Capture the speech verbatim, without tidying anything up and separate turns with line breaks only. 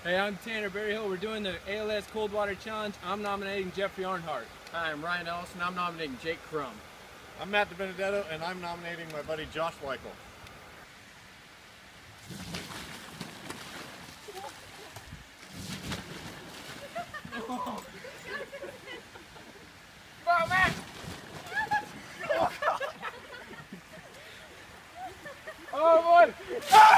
Hey, I'm Tanner Berryhill. We're doing the A L S Cold Water Challenge. I'm nominating Jeffrey Arnhart.
Hi, I'm Ryan Ellis, and I'm nominating Jake Crum.
I'm Matt DiBenedetto, and I'm nominating my buddy Josh Weichel.
Come on, Matt! Oh, boy!